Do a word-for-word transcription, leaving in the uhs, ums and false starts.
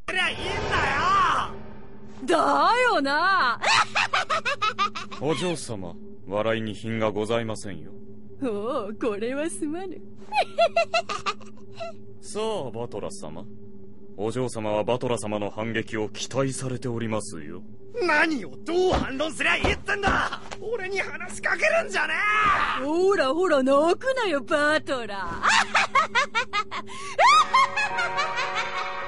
りゃいいんだよ。だよな。 お嬢様、笑いに品がございませんよ。 おお、これはすまぬ。 さあ、バトラ様。お嬢様はバトラ様の反撃を期待されておりますよ。 何をどう反論すりゃいいってんだ。俺に話しかけるんじゃねえ。 ほらほら、泣くなよバトラ。